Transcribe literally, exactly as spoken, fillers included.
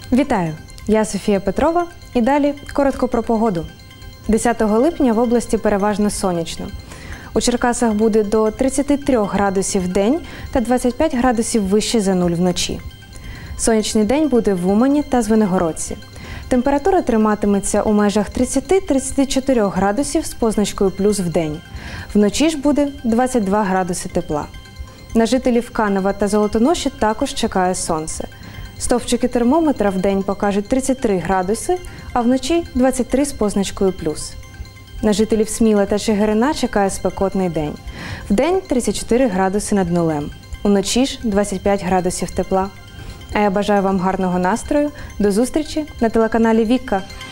Вітаю! Я Софія Петрова і далі коротко про погоду. десятого липня в області переважно сонячно. У Черкасах буде до тридцяти трьох градусів в день та двадцяти п'яти градусів вище за нуль вночі. Сонячний день буде в Умані та Звенигородці. Температура триматиметься у межах тридцяти - тридцяти чотирьох градусів з позначкою плюс в день. Вночі ж буде двадцять два градуси тепла. На жителів Канева та Золотоноші також чекає сонце. Стовпчики термометра в день покажуть тридцять три градуси, а вночі двадцять три з позначкою плюс. На жителів Сміла та Чигирина чекає спекотний день. Вдень тридцять чотири градуси над нулем. Уночі ж двадцять п'ять градусів тепла. А я бажаю вам гарного настрою. До зустрічі на телеканалі Вікка!